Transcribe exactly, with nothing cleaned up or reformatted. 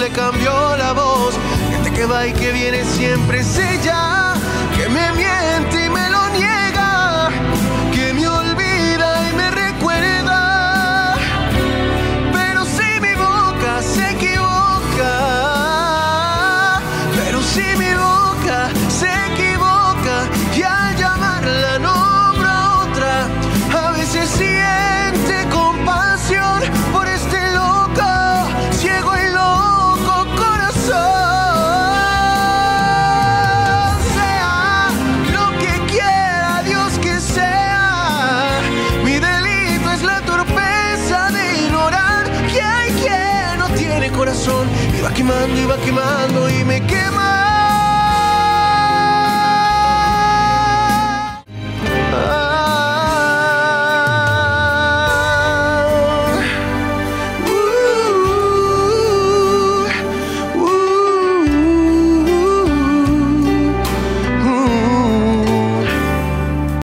le cambió la voz. Gente que va y que viene siempre es ella, que me miente y me lo niega, que me olvida y me recuerda. Pero si mi boca se equivoca, pero si mi boca se equivoca y al llamarla nombro a otra, a veces siente compasión por este loco, ciego y loco corazón. Sea lo que quiera Dios que sea, mi delito es la torpeza de ignorar que hay quien no tiene corazón y va quemando y va quemando y me quema.